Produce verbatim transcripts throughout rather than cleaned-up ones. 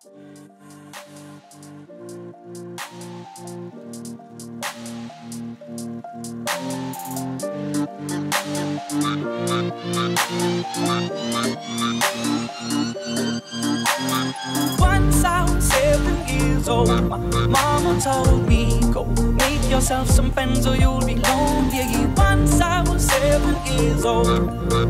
Once I was seven years old, my mama told me, go make yourself some friends or you'll be lonely. Once I was seven years old.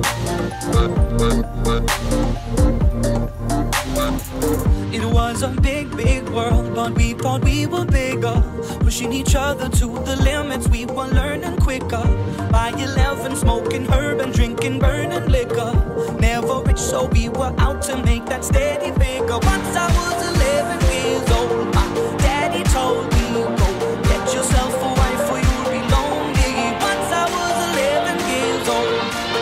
It was a big, big world, but we thought we were bigger, pushing each other to the limits. We were learning quicker. By eleven, smoking herb and drinking burning liquor. Never rich, so we were out to make that steady figure. Once I was eleven years old, my daddy told me, go get yourself a wife or you'll be lonely. Once I was eleven years old.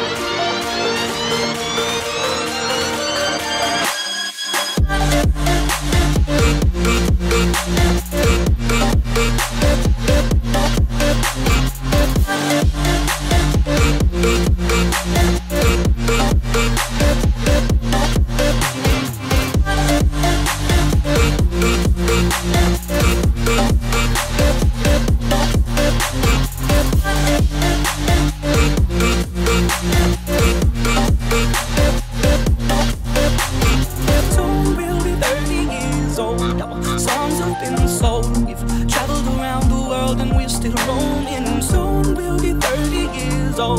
Songs have been sold. We've traveled around the world and we're still roaming. Soon we'll be thirty years old.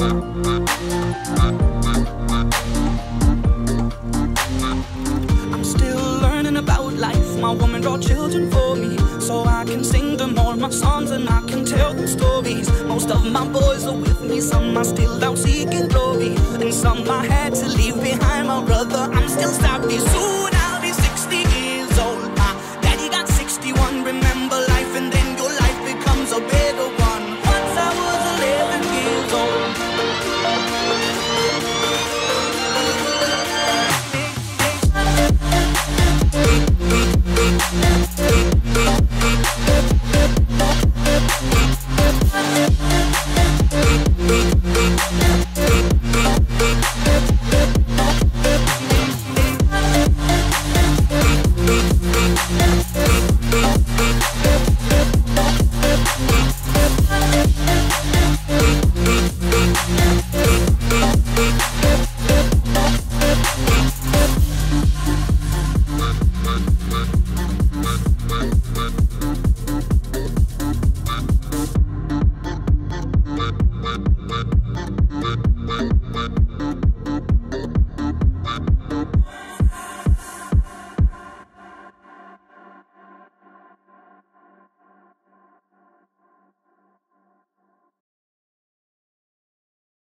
I'm still learning about life. My woman brought children for me, so I can sing them all my songs and I can tell them stories. Most of my boys are with me, some are still out seeking glory, and some I had to leave behind. My brother, I'm still sorry. Soon